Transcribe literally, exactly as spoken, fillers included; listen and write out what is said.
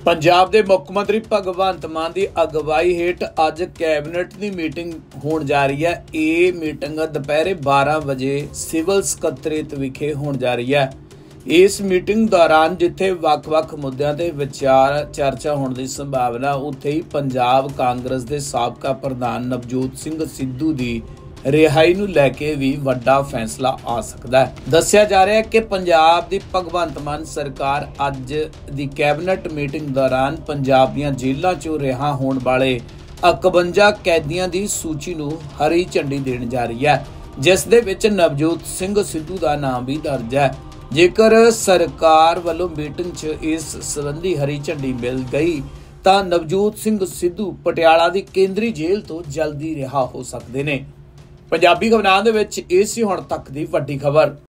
पंजाब के मुख मंत्री भगवंत मान की अगवाई हेठ अज कैबिनेट की मीटिंग होने जा रही है। ये मीटिंग दोपहर बारह बजे सिविल सकत्रेत विखे होने जा रही है। इस मीटिंग दौरान जिथे वख-वख मुद्दों ते विचार चर्चा होने की संभावना, उत्थे ही पंजाब कांग्रेस के साबका प्रधान नवजोत सिंह सिद्धू की रिहाई नूं लैके भी वड्डा फैसला आ सकता है। दस्सिया जा रहा है कि पंजाब की भगवंत मान सरकार अज दी कैबिनेट मीटिंग दौरान पंजाब दीआं जेलों चों रिहा होने वाले इकवंजा कैदियों की सूची नूं हरी झंडी देण जा रही है, जिस दे विच नवजोत सिंह सिद्धू का नाम भी दर्ज है। जेकर सरकार वालों मीटिंग च इस संबंधी हरी झंडी मिल गई तो नवजोत सिंह सिद्धू पटियाला की केंद्रीय जेल तो जल्दी रिहा हो सकते हैं। पंजाबी खबरां दे विच इस हुण तक दी वड्डी खबर।